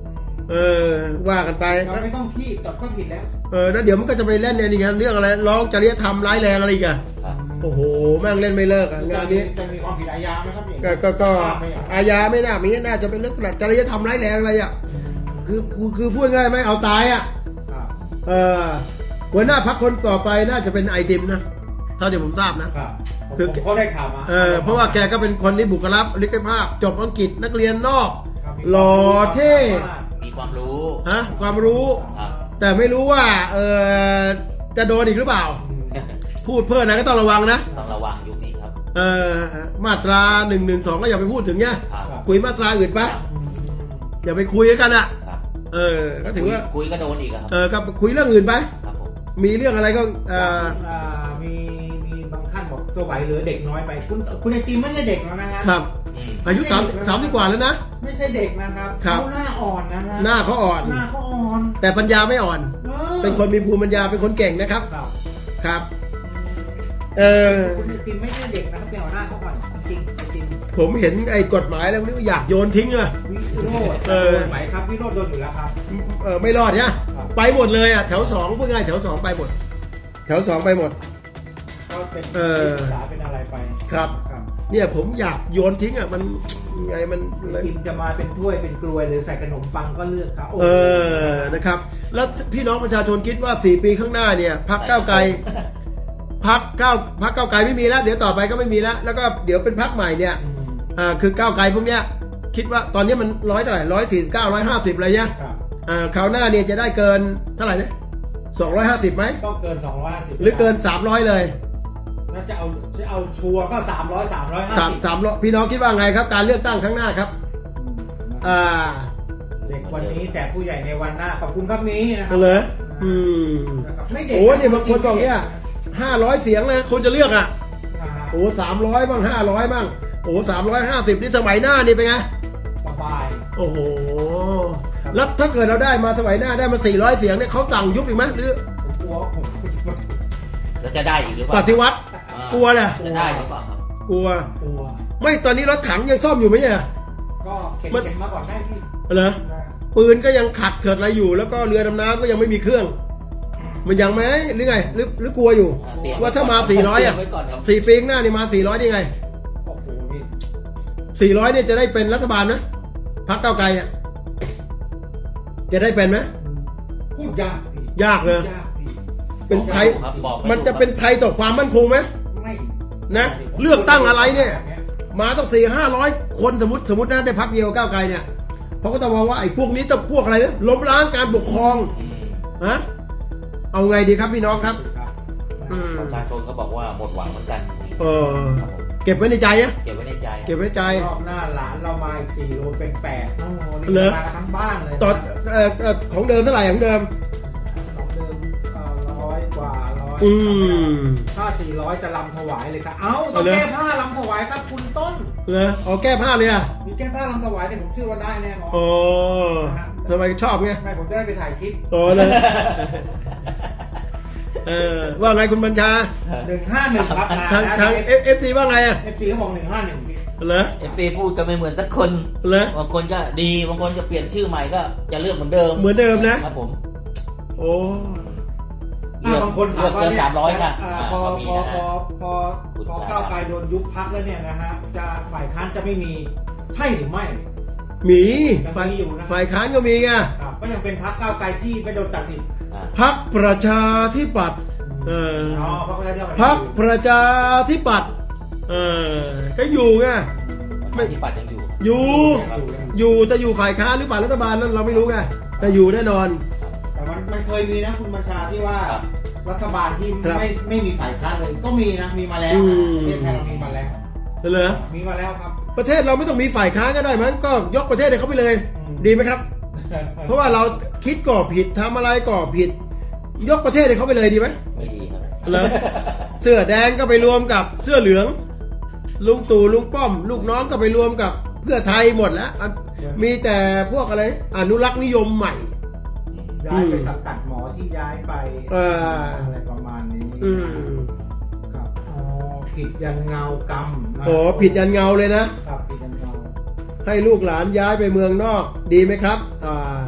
เออว่ากันไปเราไม่ต้องขี้ตอบก็ผิดแล้วเออแล้วเดี๋ยวมันก็จะไปเล่นในนี่เรื่องอะไรร้องจริยธรรมร้ายแรงอะไรอีกอะโอ้โหแม่งเล่นไม่เลิกอะงานนี้จะมีความผิดอาญาไหมครับก็ก็ก็อาญาไม่น่ามีน่าจะเป็นเรื่องจริยธรรมร้ายแรงอะไรอ่ะคือคือคือพูดง่ายไหมเอาตายอ่ะเออหัวหน้าพรรคคนต่อไปน่าจะเป็นไอติมนะเท่าที่ผมทราบนะคือเขาได้ข่าวมาเออเพราะว่าแกก็เป็นคนที่บุคลิกลิขภาพจบอังกฤษนักเรียนนอกหล่อเท่มีความรู้ฮะความรู้แต่ไม่รู้ว่าเออจะโดนอีกหรือเปล่าพูดเพื่อนนะก็ต้องระวังนะต้องระวังยุคนี้ครับเออมาตราหนึ่งหนึ่งสองก็อย่าไปพูดถึงเนี่ยคุยมาตราอื่นปะอย่าไปคุยกันอ่ะเออก็ถือว่าคุยก็โดนอีกครับเออก็คุยเรื่องอื่นไปมีเรื่องอะไรก็อ่ามีมีบางท่านบอกตัวไหวหรือเด็กน้อยไปคุณคุณไอติมไม่ใช่เด็กแล้วนะครับอายุสามสามสิบกว่าแล้วนะไม่ใช่เด็กนะครับเขาหน้าอ่อนนะฮะหน้าเขาอ่อนหน้าเขาอ่อนแต่ปัญญาไม่อ่อนเป็นคนมีภูมิปัญญาเป็นคนเก่งนะครับครับเออคุณติมไม่ใช่เด็กนะครับแต่หน้าเขาอ่อนจริงจริงผมเห็นไอ้กฎหมายแล้วนี่อยากโยนทิ้งเลยวิโรจน์เออหมายครับวิโรจน์โดนอยู่แล้วครับเออไม่รอดเนี่ยไปหมดเลยอ่ะแถวสองพูดง่ายแถวสองไปหมดแถวสองไปหมดก็เป็นศึกษาเป็นอะไรไปครับเนี่ยผมอยากโยนทิ้งอ่ะมันไงมันกินจะมาเป็นถ้วยเป็นกลวยหรือใส่ขนมปังก็เลือกครับเออนะครับแล้วพี่น้องประชาชนคิดว่าสี่ปีข้างหน้าเนี่ยพรรคก้าวไกลพรรคก้าวพรรคก้าวไกลไม่มีแล้วเดี๋ยวต่อไปก็ไม่มีแล้วแล้วก็เดี๋ยวเป็นพรรคใหม่เนี่ยอ่าคือก้าวไกลพวกเนี้ยคิดว่าตอนนี้มันร้อยเท่าไหร่ร้อยสี่สิบเก้าร้อยห้าสิบอะไรเนี่ยอ่าคราวหน้าเนี่ยจะได้เกินเท่าไหร่เนี่ยสองร้อยห้าสิบไหมก็เกินสองร้อยห้าสิบหรือเกินสามร้อยเลยถ้าจะเอาจะเอาชัวร์ก็สามร้อยสามร้อยห้าสิบสามร้อยพี่น้องคิดว่าไงครับการเลือกตั้งครั้งหน้าครับอ่าเด็กวันนี้แต่ผู้ใหญ่ในวันหน้าขอบคุณครับมีนะครับเลยอืมไม่เด็กโอ้เนี่ยบางคนบอกเนี่ยห้าร้อยเสียงเลยคนจะเลือกอ่ะโอ้สามร้อยบ้างห้าร้อยบ้างโอ้สามร้อยห้าสิบนี่สมัยหน้านี่เป็นไงสบายโอ้โหแล้วถ้าเกิดเราได้มาสมัยหน้าได้มาสี่ร้อยเสียงเนี่ยเขาสั่งยุบอีกไหมหรือผมกลัวผมแล้วจะได้อีกหรือเปล่าปฏิวัติกลัวเลยจะได้หรือเปล่าครับกลัวกลัวไม่ตอนนี้รถถังยังซ่อมอยู่ไหมเนี่ยก็เข็นเข็นมาก่อนได้พี่เหรอปืนก็ยังขัดเกิดอะไรอยู่แล้วก็เรือดำน้ำก็ยังไม่มีเครื่องมันยังไหมหรือไงหรือหรือกลัวอยู่ว่าถ้ามาสี่ร้อยอ่ะสี่ปีหน้านี่มาสี่ร้อยได้ไงโอ้โหนี่สี่ร้อยเนี่ยจะได้เป็นรัฐบาลไหมพรรคก้าวไกลอ่ะจะได้เป็นไหมพูดยากยากเลยเป็นไทยมันจะเป็นไทยต่อความมั่นคงไหมไม่นะเลือกตั้งอะไรเนี่ยมาต้องสี่ห้าร้อยคนสมมติสมมตินะได้พรรคเดียวก้าวไกลเนี่ยเขาก็ต้องมองว่าไอ้พวกนี้จะพวกอะไรนะล้มล้างการปกครองฮะเอาไงดีครับพี่น้องครับประชาชนก็บอกว่าหมดหวังเหมือนกันเออเก็บไว้ในใจอะเก็บไว้ในใจเก็บไว้ในใจรอบหน้าหลานเรามาอีกสี่โลเป็นแปดน้องโมนี่มาทั้งบ้านเลยตอนของเดิมเท่าไหร่ของเดิมของเดิมร้อยกว่าร้อยถ้าสี่ร้อยจะลำถวายเลยครับเอ้าต้องแก้ผ้าลำถวายครับคุณต้นเหรออ๋อแก้ผ้าเลยอ่ะมีแก้ผ้าลำถวายเนี่ยผมเชื่อว่าได้แน่นอนโอ้ทำไมชอบไงไม่ผมจะได้ไปถ่ายคลิปโอ้เลยเออว่าไงคุณบัญชาหนึ่งห้าหนึ่งครับทางทางเอฟซีว่าไงอ่ะเอฟซีเขาบอกหนึ่งห้าหนึ่งเหรอเอฟซีพูดจะไม่เหมือนสักคนเหรอบางคนจะดีบางคนจะเปลี่ยนชื่อใหม่ก็จะเลือกเหมือนเดิมเหมือนเดิมนะครับผมโอ้บางคนถามว่าเนี่ยสามร้อยค่ะพอพอพอพอพอก้าวไกลโดนยุบพรรคแล้วเนี่ยนะฮะจะฝ่ายค้านจะไม่มีใช่หรือไม่มีฝ่ายฝ่ายค้านก็มีไงก็ยังเป็นพรรคก้าวไกลที่ไม่โดนตัดสินพรรคประชาธิปัตย์เออพรรคประชาธิปัตย์เออก็อยู่ไงไม่ที่ปัตย์ยังอยู่อยู่อยู่จะอยู่ฝ่ายค้านหรือฝ่ายรัฐบาลนั้นเราไม่รู้ไงแต่อยู่แน่นอนแต่มันมันเคยมีนะคุณบัญชาที่ว่ารัฐบาลที่ไม่ไม่มีฝ่ายค้านเลยก็มีนะมีมาแล้วประเทศไทยเรามีมาแล้วเหรอมีมาแล้วครับประเทศเราไม่ต้องมีฝ่ายค้านก็ได้มั้งก็ยกประเทศให้เขาไปเลยดีไหมครับเพราะว่าเราคิดก่อผิดทำอะไรก่อผิดยกประเทศให้เขาไปเลยดีไหมไม่ดีครับเหรอเสื้อแดงก็ไปรวมกับเสื้อเหลืองลุงตู่ลุงป้อมลูกน้องก็ไปรวมกับเพื่อไทยหมดแล้วมีแต่พวกอะไรอนุรักษ์นิยมใหม่ย้ายไปสังกัดหมอที่ย้ายไปอะไรประมาณนี้ครับอ๋อผิดยันเงากรรมโอ้ผิดยันเงาเลยนะครับผิดยันเงาให้ลูกหลานย้ายไปเมืองนอกดีไหมครับอ่า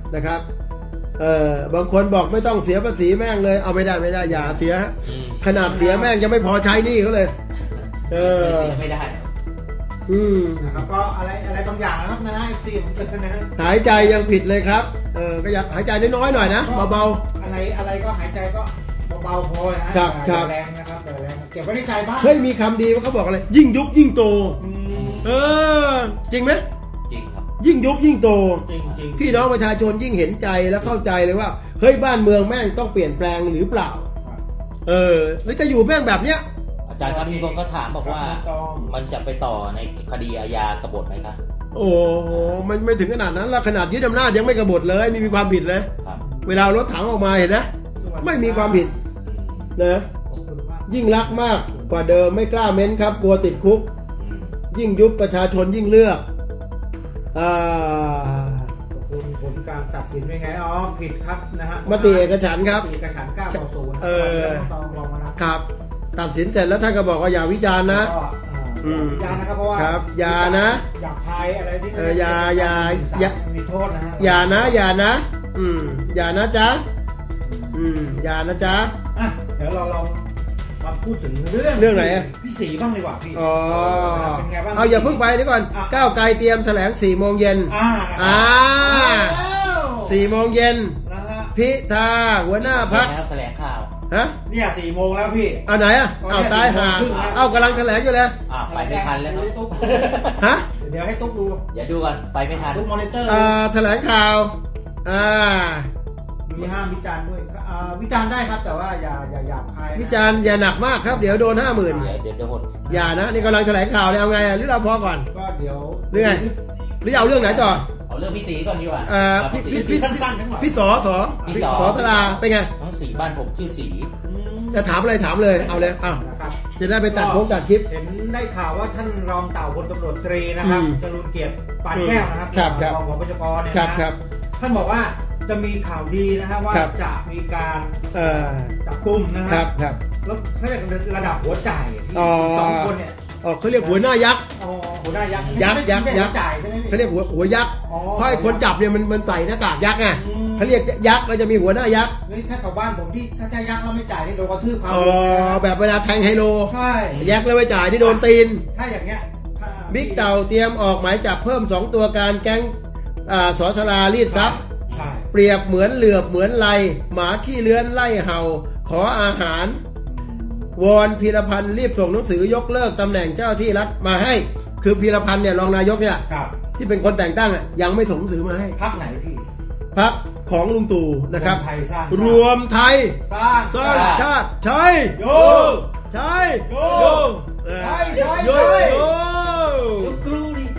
นะครับเออบางคนบอกไม่ต้องเสียภาษีแม่งเลยเอาไม่ได้ไม่ได้อย่าเสียขนาดเสียแม่งยังไม่พอใช้หนี้เขาเลยเออเสียไม่ได้อืมนะครับก็อะไรอะไรบางอย่างนะครับนะฮะเอฟซีผมเกิดนะฮะหายใจยังผิดเลยครับเออก็อยากหายใจน้อยๆหน่อยนะเบาอะไรอะไรก็หายใจก็เบาๆพอนะฮะครับครับอย่าแรงนะครับอย่าแรงเก็บไว้ในใจบ้างๆเฮ้ยมีคำดีว่าเขาบอกอะไรยิ่งยุบยิ่งโตอืมเออจริงไหมจริงครับยิ่งยุบยิ่งโตจริงจริงพี่น้องประชาชนยิ่งเห็นใจและเข้าใจเลยว่าเฮ้ยบ้านเมืองแม่งต้องเปลี่ยนแปลงหรือเปล่า เออหรือจะอยู่แม่งแบบเนี้ยอาจารย์ครับมีคนก็ถามบอกว่าต้องมันจะไปต่อในคดีอาญากบฏไหมคะโอ้โหมันไม่ถึงขนาดนั้นละขนาดยึดอำนาจยังไม่กบฏเลยไม่มีความผิดเลยครับเวลารถถังออกมาเห็นนะไม่มีความผิดนะขอบคุณมากยิ่งรักมากกว่าเดิมไม่กล้าเม้นครับกลัวติดคุกอืมยิ่งยุบประชาชนยิ่งเลือกอ่าขอบคุณผลการตัดสินเป็นไงอ๋อผิดครับนะฮะมติเอกฉันท์ครับมติเอกฉันท์เก้าต่อศูนย์เออต้องลองมานะครับตัดสินเสร็จแล้วท่านก็บอกว่าอย่าวิจารณ์นะก็อือ่าม อย่านะครับเพราะว่าครับอย่านะหยาบคายอะไรที่เอออย่าอย่าอย่ามีโทษนะฮะอย่านะอย่านะ อืมอย่านะจ๊ะอืมอย่านะจ๊ะอ่ะเดี๋ยวเราลองมาพูดถึงเรื่องเรื่องไหนอะพี่สีบ้างดีกว่าพี่อ๋อเป็นไงบ้างเอาอย่าเพิ่งไปเดี๋ยวก่อนอ่ะก้าวไกลเตรียมแถลงสี่โมงเย็นอ่านะครับอ่าแล้วสี่โมงเย็นนะฮะพิธาหัวหน้าพักนะครับแถลงข่าวฮะเนี่ยสี่โมงแล้วพี่เอาไหนอ่ะตอนเอานี้ตายสี่หาโมงครึ่งแล้วเอากำลังแถลงอยู่เลยอ่าไปไม่ทันแล้วครับตุ๊กฮะเดี๋ยวให้ตุ๊กดูอย่าดูกันไปไม่ทันตุ๊กมอนิเตอร์อ่าแถลงข่าวอ่ามีห้ามวิจารณ์ด้วยอ่าวิจารณ์ได้ครับแต่ว่าอย่าอย่าหยาบคายนะวิจารณ์อย่าหนักมากครับเดี๋ยวโดนห้าหมื่นเดี๋ยวเดี๋ยวเดี๋ยวหดอย่านะนี่กำลังแถลงข่าวเลยเอาไงอ่ะหรือเราพอก่อนก็เดี๋ยวหรือไง หรือเอาเรื่องไหนต่อเอาเรื่องพี่สีก่อนดีกว่าเอ่อเอาพี่พี่สีพี่สั้นๆทั้งหมดพี่สอสอพี่พี่สอสอสลาเป็นไงน้องสีบ้านผมชื่อสีอืมจะถามอะไรถามเลยเอาเลยอ้าวนะครับจะได้ไปตัดโพสต์ตัดคลิปเห็นได้ข่าวว่าท่านรองเต่าพลตำรวจตรีนะครับอืมจรูญเกียรติปานแก้วนะครับครับครับรองผบชกเนี่ยครับนะครับ ท่านบอกว่าจะมีข่าวดีนะฮะว่าครับจะมีการเอ่อจับกุมนะคครัรับบ ครับแล้วเขาเรียกระดับหัวจ่ายที่อ๋อสองคนเนี่ยอ๋อเขาเรียกหัวหน้ายักษ์อ๋อหัวหน้ายักษ์ยักษ์ยักษ์ไม่ใช่ยัหักษ์วจ่ายใช่ไหมพี่เขาเรียกหัวหัวยักษ์อ๋อเพราะไอ้คนจับเนี่ยมันมันใส่หน้ากากยักษ์ไงอืมเขาเรียกยักษ์เราจะมีหัวหน้ายักษ์นี่ถ้าชาวบ้านผมที่ถ้าใช่ยักษ์แล้วไม่จ่ายนี่โดนกระทืบเขาอ๋อเลยนะครับแบบเวลาแทงไฮโลใช่ยักษ์แล้วไม่จ่ายที่โดนตีนถ้าอย่างเงี้ยถ้าบิ๊กเต่าเตรียมออกหมายจับเพิ่มสองตัวการแก๊งอ่าสอสลารีดทรัพย์ใช่เปรียบเหมือนเหลือบเหมือนไลหมาขี้เลื้อนไล่เห่า ขออาหาร วอนพีรพันธ์รีบส่งหนังสือยกเลิกตำแหน่งเจ้าที่รัฐมาให้ คือพีรพันธ์เนี่ยรองนายกเนี่ยครับที่เป็นคนแต่งตั้งอ่ะยังไม่ส่งหนังสือมาให้พักไหนพี่พักของลุงตู่นะครับวมไทยสร้างรวมไทยสร้างสร้างชาติใช่โยใช่โยเออใช่ใช่โยใช่โยจุกครูดิ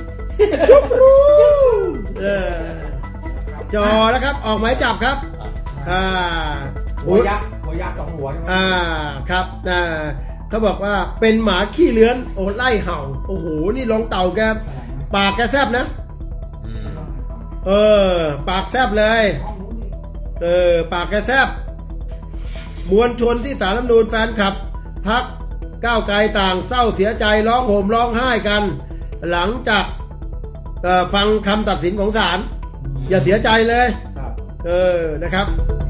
เออจอแล้วครับออกหมายจับครับอ่าหัวยักษ์หัวยักษ์สองหัวใช่ไหมอ่าครับอ่าเขาบอกว่าเป็นหมาขี้เลื้อนโอ้ไล่เห่าโอ้โหนี่ลองเต่าแกปากแกแซบนะอืมเออปากแซบเลยเออปากแกแซบมวลชนที่สารรัฐธรรมนูญแฟนคลับพักก้าวไกลต่างเศร้าเสียใจร้องโห่มร้องไห้กัน หลังจากเอ่อฟังคำตัดสินของศาลอย่าเสียใจเลยครับเออนะครับ